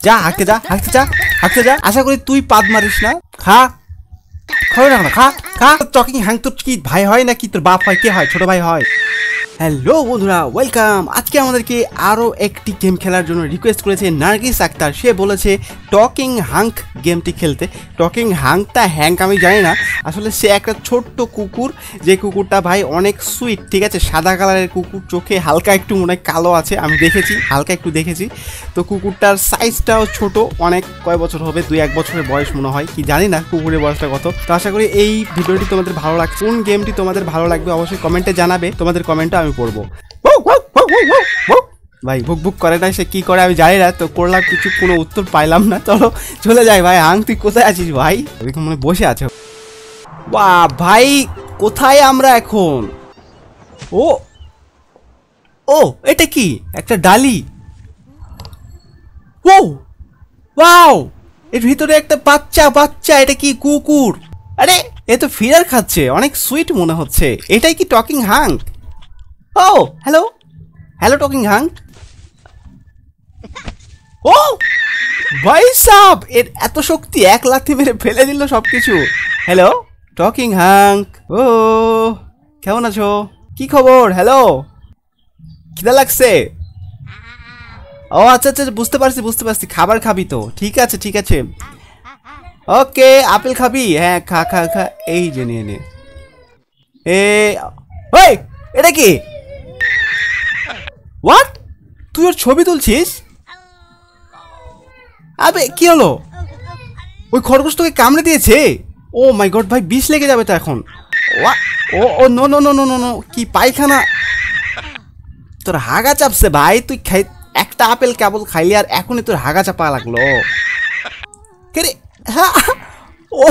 যা হাঁকতে যা হাঁকতে যা হাঁকতে যা। আশা করি তুই পাদ মারিস না। খা খাবে না খা খা। টকিং হ্যাং তোর কি ভাই হয় নাকি তোর বাপ হয়, কে হয়, ছোট ভাই হয়? হ্যালো বন্ধুরা, ওয়েলকাম। আজকে আমাদেরকে আরও একটি গেম খেলার জন্য রিকোয়েস্ট করেছে নার্গিস আক্তার। সে বলেছে টকিং হাঙ্ক গেমটি খেলতে। টকিং হাঙ্কটা হ্যাঙ্ক আমি জানি না, আসলে সে একটা ছোট্ট কুকুর, যে কুকুরটা ভাই অনেক সুইট, ঠিক আছে? সাদা কালারের কুকুর, চোখে হালকা একটু মনে হয় কালো আছে, আমি দেখেছি, হালকা একটু দেখেছি। তো কুকুরটার সাইজটাও ছোট, অনেক, কয় বছর হবে, 2-1 বছরের বয়স মনে হয়, কি জানি না কুকুরের বয়সটা কত। তো আশা করি এই ভিডিওটি তোমাদের ভালো লাগছে। কোন গেমটি তোমাদের ভালো লাগবে অবশ্যই কমেন্টে জানাবে, তোমাদের কমেন্টটা আমি পড়বো। ভাই ভুক ভুক করে না, সে কি করে আমি জানি না, তো করলাম কিছু, কোনো উত্তর পাইলাম না। চলো চলে যাই। ভাই হাং তুই কোথায় আছিস ভাই? এরকম মানে বসে আছে। বাহ ভাই, কোথায় আমরা এখন? ও ও এটা কি? একটা ডালি। ও ওয়াও, এর ভিতরে একটা বাচ্চা বাচ্চা। এটা কি কুকুর? আরে এ তো ফিডার খাচ্ছে, অনেক সুইট মনে হচ্ছে। এটাই কি টকিং হাঙ্ক? ও হ্যালো হ্যালো টকিং হাঙ্ক। ও ভাই সাব, এর এত শক্তি, এক লাথি মেরে ফেলে দিল সবকিছু। হ্যালো টকিং হাঙ্ক, ও কেমন আছো, কি খবর? হ্যালো, খিদা লাগছে? ও আচ্ছা আচ্ছা, বুঝতে পারছি। খাবার খাবি তো, ঠিক আছে ঠিক আছে, ওকে। আপেল খাবি? হ্যাঁ খা খা খা, এই যে নিয়ে নে। ওই এটা কি? হোয়াট, তুই ওর ছবি তুলছিস? আবে কি হলো? ওই খরগোশ তোকে কামড়ে দিয়েছে? ও মাই গড ভাই, বিষ লেগে যাবে তো এখন। Oh oh no no no no no no, কি পায়খানা? তোর হাগা চাপছে ভাই, তুই একটা আপেল কেবল খাইলি আর এখনই তোর হাগা চাপা লাগলো। কে রে? হ্যাঁ, ও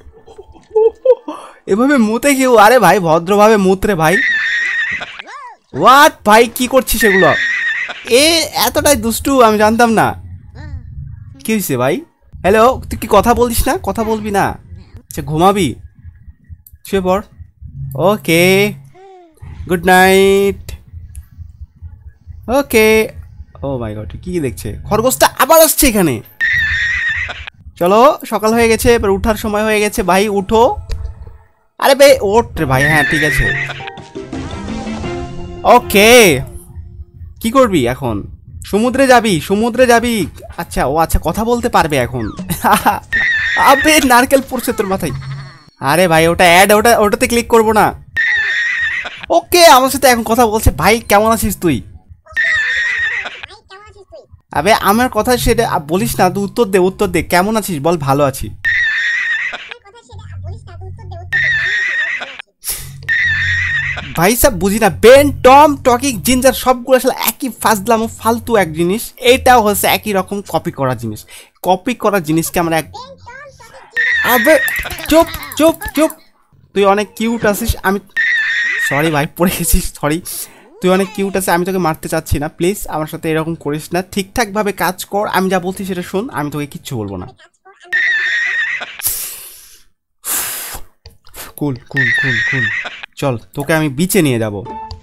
এভাবে মুতে কেউ? আরে ভাই ভদ্রভাবে মুতরে ভাই। হোয়াট ভাই, কি করছিস এগুলো? এ এতটাই দুষ্টু, আমি জানতাম না। কি হয়েছে ভাই? হ্যালো, তুই কি কথা বলিস না? কথা বলবি না? আচ্ছা ঘুমাবি, শুয়ে পড়। Okay, good night. Okay. Oh my god, কি দেখছে? খরগোশটা আবার আসছে এখানে। চলো সকাল হয়ে গেছে, এবার উঠার সময় হয়ে গেছে ভাই, উঠো। আরে ভাই ওঠ রে ভাই, হ্যাঁ ঠিক আছে। ওকে, কি করবি এখন? সমুদ্রে যাবি? সমুদ্রে যাবি? আচ্ছা ও আচ্ছা, কথা বলতে পারবে এখন। আবে নারকেল পড়ছে তোর মাথায়। আরে ভাই ওটা অ্যাড, ওটাতে ক্লিক করবো না। ওকে, আমার সাথে এখন কথা বলছে। ভাই কেমন আছিস তুই? আবে আমার কথা সেটা বলিস না, তুই উত্তর দে, কেমন আছিস বল? ভালো আছি। ভাই সাব বুঝি না, বেন টম টকিং জিঞ্জার সবগুলো আসলে একই ফাজলাম ও ফালতু এক জিনিস। এটাও হচ্ছে একই রকম কপি করা জিনিস। কপি করা জিনিসকে আমরা আবে চুপ চুপ চুপ। তুই অনেক কিউট আছিস, আমি সরি ভাই পড়ে গেছিস, সরি। তুই অনেক কিউট আছিস, আমি তোকে মারতে চাচ্ছি না, প্লিজ আমার সাথে এরকম করিস না। ঠিকঠাকভাবে কাজ কর, আমি যা বলছি সেটা শোন, আমি তোকে কিচ্ছু বলবো না। কুল কুল কুল কুল, চল তোকে আমি বিচে নিয়ে যাব।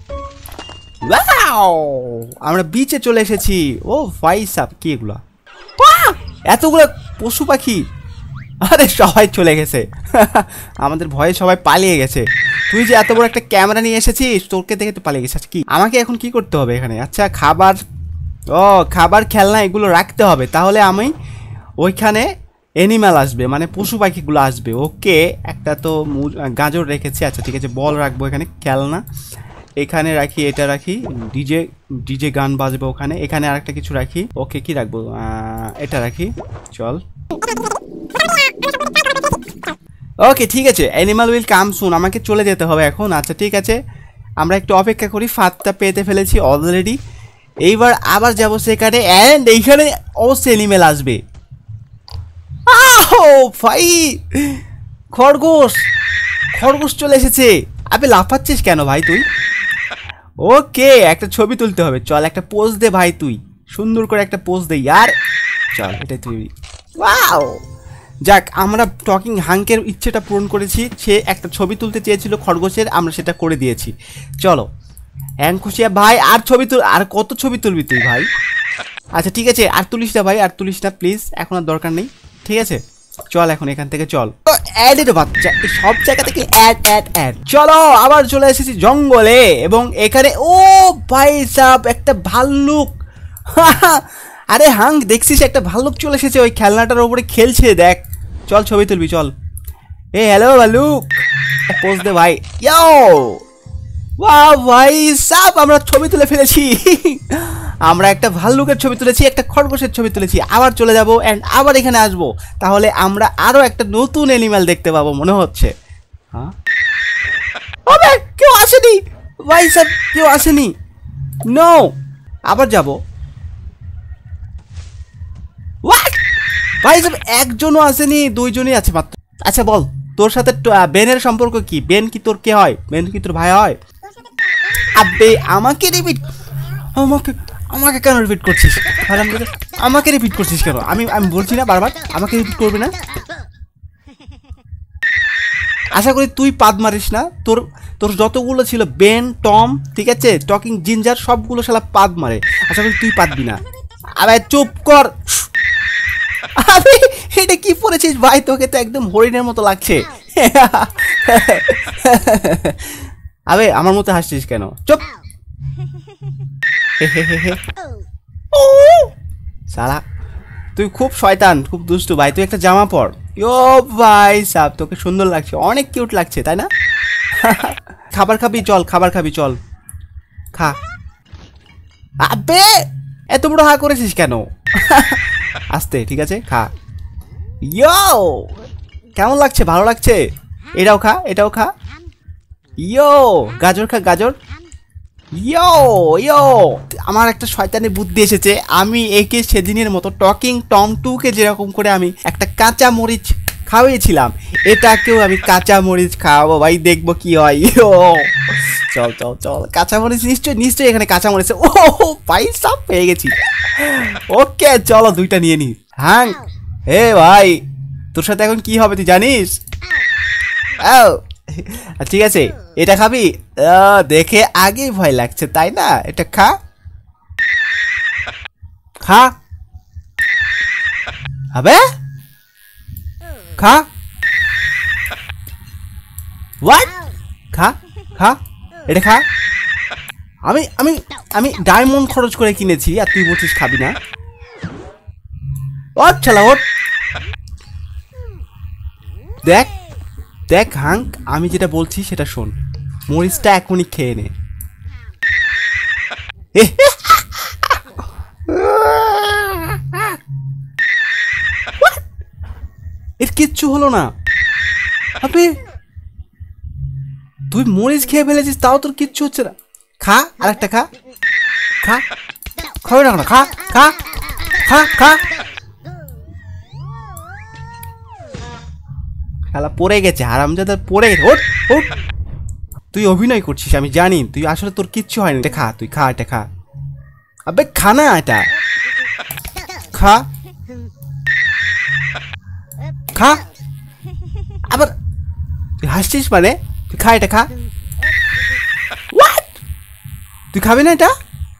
আমরা বিচে চলে এসেছি। ও ভাই সাব, কি এগুলা? এতগুলো পশু পাখি। আরে সবাই চলে গেছে, আমাদের ভয়ে সবাই পালিয়ে গেছে। তুই যে এত বড় একটা ক্যামেরা নিয়ে এসেছিস, তোকে দেখে তো পালিয়ে গেছিস। কি আমাকে এখন কি করতে হবে এখানে? আচ্ছা খাবার, ও খাবার খেলনা এগুলো রাখতে হবে, তাহলে আমি ওইখানে অ্যানিম্যাল আসবে, মানে পশু পাখিগুলো আসবে। ওকে, একটা তো গাজর রেখেছি, আচ্ছা ঠিক আছে। বল রাখবো এখানে, খেলনা এখানে রাখি, এটা রাখি, ডিজে গান বাজবে ওখানে। এখানে আরেকটা কিছু রাখি। ওকে কি রাখবো? এটা রাখি, চল। ওকে ঠিক আছে, অ্যানিমাল উইল কাম সুন। আমাকে চলে যেতে হবে এখন। আচ্ছা ঠিক আছে, আমরা একটু অপেক্ষা করি। ফাঁদটা পেতে ফেলেছি অলরেডি, এইবার আবার যাবো সেখানে, অ্যান্ড এইখানে অবশ্যই অ্যানিমেল আসবে। ভাই খরগোশ চলে এসেছে। আবে লাফাচ্ছিস কেন ভাই তুই? ওকে, একটা ছবি তুলতে হবে, চল একটা পোজ দে ভাই, তুই সুন্দর করে একটা পোজ দে ইয়ার, চল এটাই তুই। ওয়াও, যাক আমরা টকিং হাঙ্কের ইচ্ছেটা পূরণ করেছি। সে একটা ছবি তুলতে চেয়েছিল খরগোশের, আমরা সেটা করে দিয়েছি। চলো হ্যাং খুশিয়া ভাই, আর ছবি তুল, আর কত ছবি তুলবি তুই ভাই? আচ্ছা ঠিক আছে, আর তুলিস না ভাই, আর তুলিস না প্লিজ, এখন আর দরকার নেই, ঠিক আছে? চল এখন এখান থেকে চল। অ্যাডের বাচ্চা, সব জায়গা থেকে অ্যাড অ্যাড অ্যাড। চলো আবার চলে এসেছি জঙ্গলে, এবং এখানে ও ভাই সাব একটা ভাল্লুক। আরে হাং দেখছিস, একটা ভাল্লুক চলে এসেছে, ওই খেলনাটার উপরে খেলছে দেখ। চল ছবি তুলবি চল। এ হ্যালো ভাল্লুক, পোজ দে ভাই। ইয়ো ওয়াও ভাই সাব, আমরা ছবি তুলে ফেলেছি। আমরা একটা ভাল্লুকের ছবি তুলেছি, একটা খরগোশের ছবি তুলেছি। আবার চলে যাব অ্যান্ড আবার এখানে আসবো, তাহলে আমরা আরো একটা নতুন অ্যানিমাল দেখতে পাবো মনে হচ্ছে। হ্যাঁ ওবে, কেউ আসেনি ভাই সাব, কেউ আসেনি। নো, আবার যাব। ভাই সাব একজনও আসেনি, দুইজনই আছে মাত্র। আচ্ছা বল, তোর সাথে বেনের সম্পর্ক কি? বেন কি তোর কে হয়? বেন কি তোর ভাই হয়? আবে আমাকে রিপিট, আমাকে আমাকে কেন রিপিট করছিস? আমাকে রিপিট করছিস কেন? আমি আমি বলছি না বারবার আমাকে রিপিট করবি না। আশা করি তুই পাদ মারিস না। তোর তোর যতগুলো ছিল বেন, টম, ঠিক আছে, টকিং জিঞ্জার, সবগুলো শালা পাদ মারে। আশা করি তুই পাদবি না। আরে চুপ কর। আরে এটা কি পড়েছিস ভাই? তোকে তো একদম হরিণের মতো লাগছে। আবে আমার মতো হাসছিস কেন? চুপ। শালা তুই খুব শয়তান, খুব দুষ্টু ভাই। তুই একটা জামা পর। ইয়ো ভাই সাব, তোকে সুন্দর লাগছে, অনেক কিউট লাগছে, তাই না? খাবার খাবি চল, খাবার খাবি চল, খা। আবে এত বড় হা করেছিস কেন? আস্তে, ঠিক আছে, খা। ইয়ো কেমন লাগছে? ভালো লাগছে? এটাও খা, এটাও খা। ইয়ো গাজর খা, গাজর। ইয়ো ইয়ো, আমার একটা শয়তানি বুদ্ধি এসেছে। আমি একে সেদিনের মতো টকিং টম 2-কে যেরকম করে আমি একটা কাঁচা মরিচ খাওয়িয়েছিলাম, এটাকেও আমি কাঁচা মরিচ খাওয়াবো ভাই, দেখবো কি হয়। ইয়ো চল চল চল, কাঁচা মরিচ নিশ্চয়ই নিশ্চয়ই এখানে কাঁচা মরিচ। ও ভাই সব পেয়ে গেছি। ওকে চলো দুইটা নিয়ে নি। হ্যাঁ হে ভাই, তোর সাথে এখন কি হবে তুই জানিস? ঠিক আছে, এটা খাবি? দেখে আগেই ভয় লাগছে তাই না? এটা খা, খা। হবে খা। হোয়াট? খা খা, এটা খা। আমি আমি আমি ডায়মন্ড খরচ করে কিনেছি, আর তুই বলছিস খাবি না? ওট ছালা ওট। দেখ দেখ হাঙ্ক, আমি যেটা বলছি সেটা শোন। মরিচটা এখনই খেয়ে নে। এর কিচ্ছু হলো না। আপনি তুই মরিচ খেয়ে ফেলেছিস, তাও তোর কিচ্ছু হচ্ছে না। খা, আর একটা খা, খা। খাবে না, খা খা খা খা। শালা পড়ে গেছে, হারামজাদা পড়ে গেছে। ওঠ ওঠ। তুই অভিনয় করছিস আমি জানি, তুই আসলে তোর কিচ্ছু হয়নি। এটা খা, তুই খা, এটা খা। আবে খা না, এটা খা, খা। আবার তুই হাসছিস মানে? তুই খা, এটা খা। হোয়াট? তুই খাবি না এটা?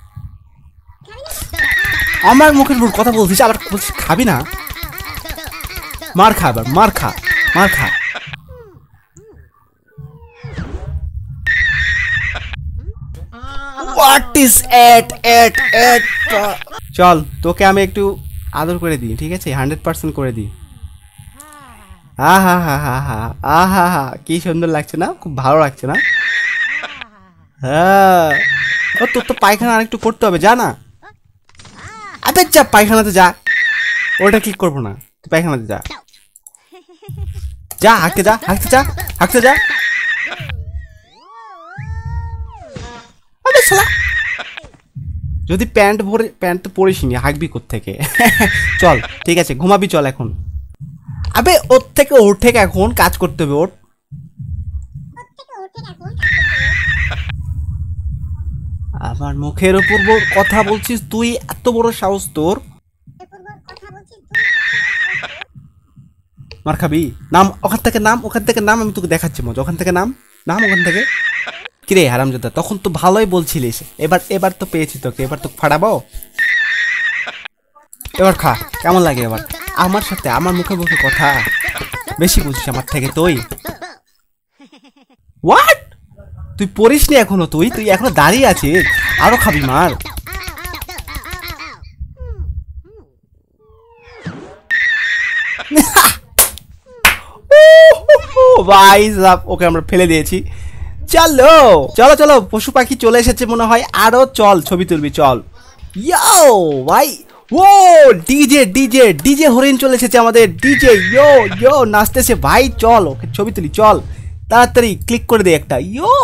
আমার মুখের উপর কথা বলছিস, আবার বলছিস খাবি না? মার খা, আবার মার খা, মার খা। What is it it it? চল তোকে আমি একটু আদর করে দিই, ঠিক আছে? 100% করে দিই। আহা হা হা হা, আহা হা, কি সুন্দর লাগছে না? খুব ভালো লাগছে না? হ্যাঁ, ও তোর তো পায়খানা আরেকটু করতে হবে, যা না। আবে যা পায়খানাতে যা, ওটা ক্লিক করবো না, তুই পায়খানাতে যা, যা হাঁকতে যা, হাঁকতে যা, হাঁকতে যা। আবে শালা, যদি প্যান্ট ভরে, প্যান্ট তো পরিসনি, হাঁকবি কোত্থেকে? চল ঠিক আছে, ঘুমাবি চল এখন। আবে ওর থেকে ওঠে, এখন কাজ করতে হবে ওর। আমার মুখের উপর কথা বলছিস তুই? এত বড় সাহস তোর? মার খাবি? নাম ওখান থেকে, নাম ওখান থেকে, নাম। আমি তোকে দেখাচ্ছি মজা। ওখান থেকে নাম, নাম ওখান থেকে। কিরে হারামজাদা, তখন তো ভালোই বলছিলিস, এবার এবার তো পেয়েছি তোকে, এবার তো ফাড়াবো। এবার খা, কেমন লাগে এবার আমার সাথে আমার মুখে মুখে কথা? বেশি বুঝিস আমার থেকে তুই। হোয়াট? তুই পড়িসনি এখনো? তুই তুই এখনো দাঁড়িয়ে আছিস? আরো খাবি মার। ভাই সাব, ওকে আমরা ফেলে দিয়েছি। চলো চলো চলো, পশু পাখি চলে এসেছে মনে হয়, আরো চল ছবি তুলবি চল। ইয়ো ভাই, ও ডিজে ডিজে ডিজে হরিণ চলে এসেছে আমাদের, ডিজে ইয়ো ইয়ো নাচতেছে ভাই, চল ওকে ছবি তুলি চল, তাড়াতাড়ি ক্লিক করে দে একটা। ইয়ো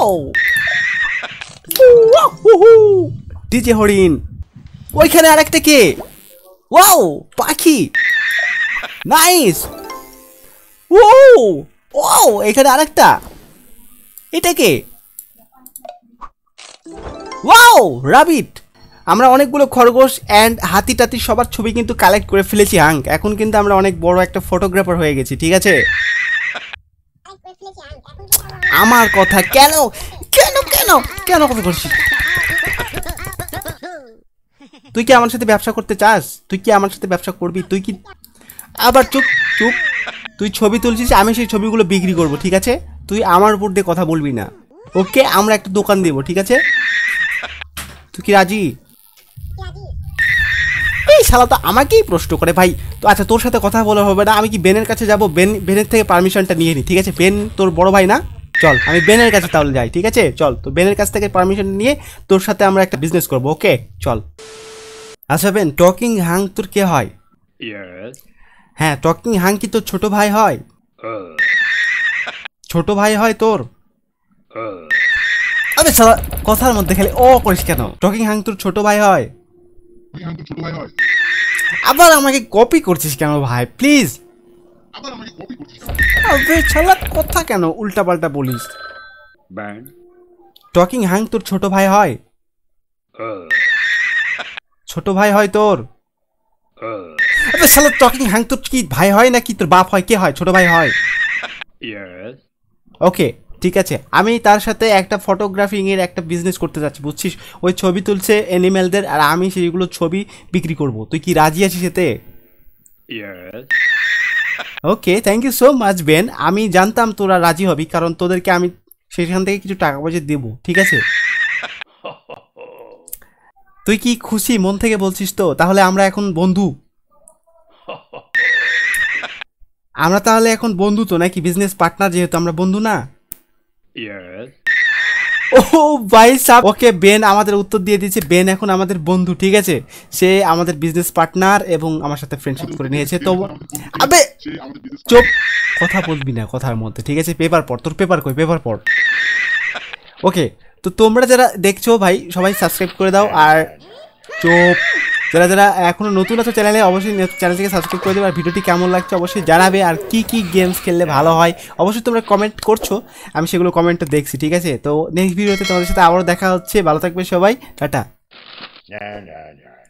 ডিজে হরিণ, ওইখানে আরেকটা কে? ওয়াও পাখি, নাইস। ও ও এখানে আরেকটা, এটা কে? Wow rabbit. আমরা অনেকগুলো খরগোশ অ্যান্ড হাতি টাতি সবার ছবি কিন্তু কালেক্ট করে ফেলেছি হাঙ্ক, এখন কিন্তু আমরা অনেক বড় একটা ফটোগ্রাফার হয়ে গেছি, ঠিক আছে? আমার কথা কেন কেন কেন কেন কথা করছিস? তুই কি আমার সাথে ব্যবসা করতে চাস? তুই কি আমার সাথে ব্যবসা করবি? তুই কি আবার চুপ চুপ, তুই ছবি তুলছিস, আমি সেই ছবিগুলো বিক্রি করব, ঠিক আছে? তুই আমার উপর দিয়ে কথা বলবি না, ওকে? আমরা একটা দোকান দেব, ঠিক আছে? তুই কি রাজি? এই শালা তো আমাকেই প্রশ্ন করে ভাই। তো আচ্ছা, তোর সাথে কথা বলা হবে না, আমি কি বেনের কাছে যাব? বেনের থেকে পারমিশনটা নিয়ে নি, ঠিক আছে? বেন তোর বড় ভাই না? চল আমি বেনের কাছে তাহলে যাই, ঠিক আছে? চল, তো বেনের কাছ থেকে পারমিশন নিয়ে তোর সাথে আমরা একটা বিজনেস করবো, ওকে? চল। আচ্ছা বেন, টকিং হাং তোর কে হয়? হ্যাঁ, টকিং হাং কি তোর ছোট ভাই হয়? ছোট ভাই হয় তোর? আরে শালা কথার মধ্যে খেলে ও করিস কেন? টকিং হাং তোর ছোট ভাই হয়? আবার আমাকে কপি করছিস কেন ভাই, প্লিজ? আবে শালা কথা কেন উল্টা পাল্টা বলিস? টকিং হাং তোর ছোট ভাই হয়? ছোট ভাই হয় তোর? আবে শালা টকিং হাং তোর কি ভাই হয় নাকি তোর বাপ হয়? কে হয়? ছোট ভাই হয়? ওকে ঠিক আছে, আমি তার সাথে একটা ফটোগ্রাফিং এর একটা বিজনেস করতে যাচ্ছি, বুঝছিস? ওই ছবি তুলছে অ্যানিমেলদের, আর আমি সেইগুলো ছবি বিক্রি করব। তুই কি রাজি আছিস এতে? Okay, thank you so much Ben. আমি জানতাম তোরা রাজি হবি, কারণ তোদেরকে আমি সেখান থেকে কিছু টাকা পয়সা দেবো, ঠিক আছে? তুই কি খুশি মন থেকে বলছিস তো? তাহলে আমরা এখন বন্ধু? আমরা তাহলে এখন বন্ধু তো নাকি? বিজনেস পার্টনার যেহেতু, আমরা বন্ধু না? ও ভাই সাব, ওকে বেন আমাদের উত্তর দিয়ে দিয়েছে। বেন এখন আমাদের বন্ধু, ঠিক আছে? সে আমাদের বিজনেস পার্টনার এবং আমার সাথে ফ্রেন্ডশিপ করে নিয়েছে। তো আবে চুপ, কথা বলবি না কথার মধ্যে, ঠিক আছে? পেপার পড়, তোর পেপার কই? পেপার পড়। ওকে, তো তোমরা যারা দেখছো ভাই সবাই সাবস্ক্রাইব করে দাও, আর চুপ, যারা যারা এখনো নতুন আছো চ্যানেলে, অবশ্যই চ্যানেলটিকে সাবস্ক্রাইব করে দেবে। আর ভিডিওটি কেমন লাগছে অবশ্যই জানাবে, আর কি কি গেমস খেললে ভালো হয় অবশ্যই তোমরা কমেন্ট করছো, আমি সেগুলো কমেন্টে দেখছি, ঠিক আছে? তো নেক্সট ভিডিওতে তোমাদের সাথে আবারও দেখা হচ্ছে, ভালো থাকবে সবাই, টাটা।